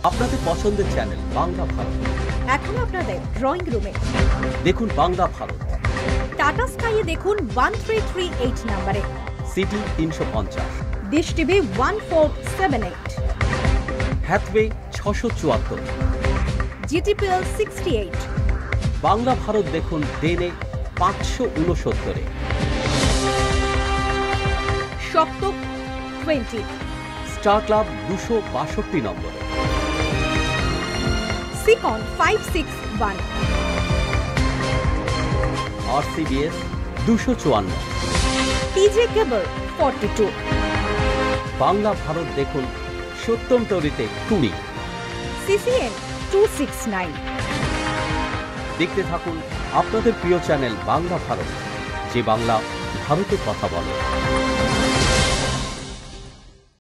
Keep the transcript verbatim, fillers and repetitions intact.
আপনাদের পছন্দের চ্যানেল বাংলা ভারত এখন আপনাদের ড্রয়িং রুমে দেখুন বাংলা ভারত। টাটা স্কাইয়ে দেখুন ওয়ান থ্রি থ্রি এইট নম্বরে, সিটি তিনশো পঞ্চাশ, dish TV one four seven eight, Hathway ছশো চুয়াত্তর, GTPL sixty eight, Bangla Bharat দেখুন ডেনে পাঁচশো উনসত্তরে, সপ্তক টোয়েন্টি, স্টার ক্লাব দুশো বাষট্টি নম্বরে, সিকন ফাইভ সিক্স ওয়ান, আর সিবিএস দুশো চুয়ান্ন, TJ cable forty two, Bangla Bharat দেখুন সত্যমতরীতে কুড়ি, সিসিএন টু সিক্স নাইন। দেখতে থাকুন আপনাদের প্রিয় চ্যানেল বাংলা ভারত, যে বাংলা ভারতের কথা বলে।